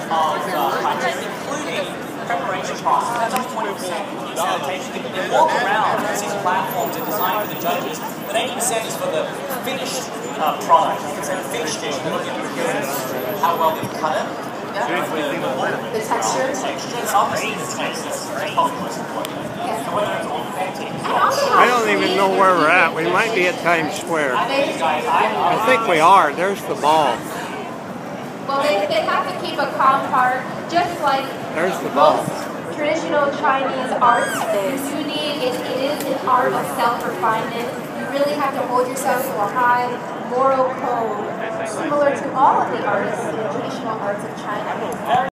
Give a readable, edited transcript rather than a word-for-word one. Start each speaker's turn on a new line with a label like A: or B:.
A: criteria, including preparation process. That's up to 20% sanitation. You can walk around as these platforms are designed for the judges, but 80% is for the finished product. You can say the finished dish. We're looking at how well they've cut it.
B: The texture?
A: It's obviously the taste. That's probably the most important. And whether it's authentic.
C: I don't even know where we're at. We might be at Times Square. I think we are. There's the ball.
B: Well, they have to keep a calm heart, just like
C: There's the ball.
B: most traditional Chinese arts. You need, it is an art of self-refinement. You really have to hold yourself to a high moral code, similar to all of the artists, the traditional arts of China.